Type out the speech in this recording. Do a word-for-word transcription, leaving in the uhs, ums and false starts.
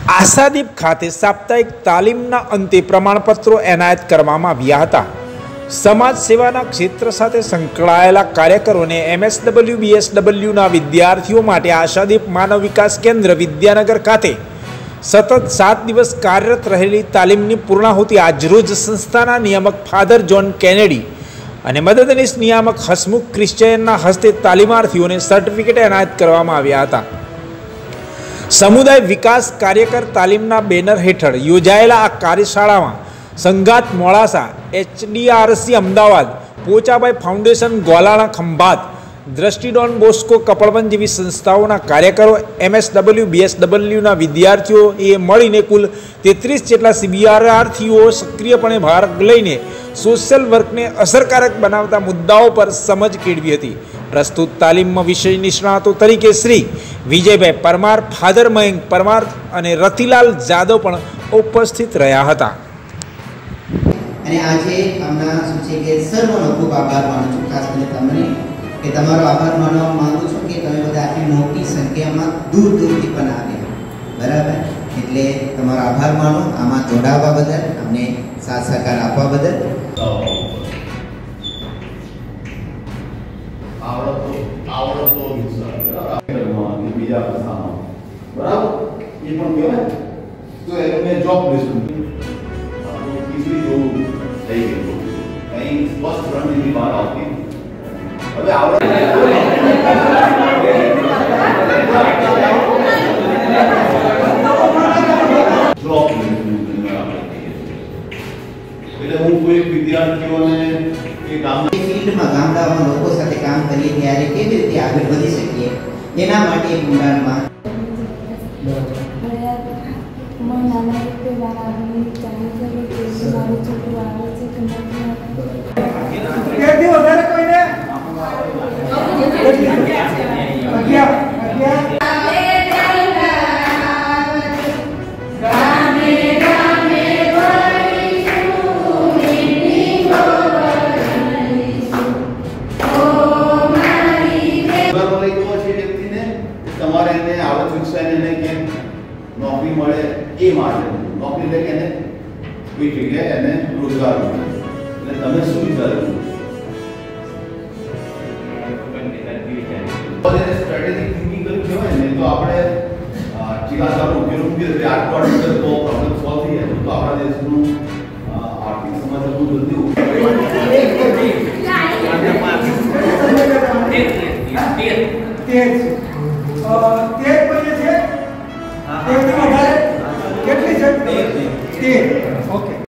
આશાદીપ ખાતે સાપ્તાહિક તાલીમના અંતે પ્રમાણપત્રો એનાયત કરવામાં આવ્યા હતા। સમાજ સેવાના ક્ષેત્ર સાથે સંકળાયેલા કાર્યકરોને એમએસડબલ્યુ બીએસડબલ્યુના વિદ્યાર્થીઓ માટે આશાદીપ માનવ વિકાસ કેન્દ્ર વિદ્યાનગર ખાતે સતત સાત દિવસ કાર્યરત રહેલી તાલીમની પૂર્ણાહુતિ આજરોજ સંસ્થાના નિયામક ફાધર જોન કેનેડી અને મદદનીશ નિયામક હસમુખ ક્રિશ્ચયનના હસ્તે તાલીમાર્થીઓને સર્ટિફિકેટ એનાયત કરવામાં આવ્યા હતા। સમુદાય વિકાસ કાર્યકર તાલીમના બેનર હેઠળ યોજાયેલા આ કાર્યશાળામાં Sangath Modasa, HDRC Ahmedabad, Pochabhai foundation Golana Khambhat, Drishti Don Bosco Kapadvanj જેવી સંસ્થાઓના કાર્યકરો, એમએસડબલ્યુ બીએસડબલ્યુના વિદ્યાર્થીઓ એ મળીને કુલ તેત્રીસ જેટલા શિબિરાર્થીઓ સક્રિયપણે ભાગ લઈને સોશિયલ વર્કને અસરકારક બનાવતા મુદ્દાઓ પર સમજ કેળવી હતી। પ્રસ્તુત તાલીમમાં વિષય નિષ્ણાતો તરીકે શ્રી વિજયભાઈ પરમાર, ફાધર મયંક પરમાર અને રતિલાલ જાદવ પણ ઉપસ્થિત રહ્યા હતા। અને આજે આમના શું છે કે સર્વનો ખૂબ આભાર માનું છું, ખાસ કરીને તમને કે તમારો આભાર માનવા માંગુ છું કે તમે બધા આટલી મોટી સંખ્યામાં દૂર દૂરથી પણ આવ્યા, બરાબર? એટલે તમારો આભાર માનો આમાં જોડાવા બદલ, અમને સાથ સહકાર આપવા બદલ। આવડતો બીજા ભાષામાં બરાબર એ પણ કહેવાય તો એને જોબ પ્લેસમેન્ટ તીસરી જો થઈ ગયું કઈ સ્પષ્ટ રણનીતિ બહાર આવતી હવે આવડે જોબ પ્લેસમેન્ટ એટલે હું કોઈ વિદ્યાર્થીઓને કે ગામના ફિલ્ડમાં ગામડામાં લોકો સાથે કામ કરીએ ત્યારે કેવી રીતે આગળ વધી શકીએ એના માટે એક ઊંડાણમાં તમારે એને આવડત વિકસાવીને કે નોકરી મળે એ માટે નોકરી એટલે કે એને કોઈ જગ્યાએ એને રોજગાર મળે એટલે તમે શું વિચાર્યું? સ્ટ્રેટેજિક થિંકિંગ કર્યું કહેવાય ને તો આપણે ચિલાચાનો ઉકેલ મૂકીએ એટલે આટલો આટલો તો પ્રોબ્લેમ સોલ્વ થઈ જાય તો આપણા દેશનું આર્થિક સમસ્યા બહુ જલ્દી તેર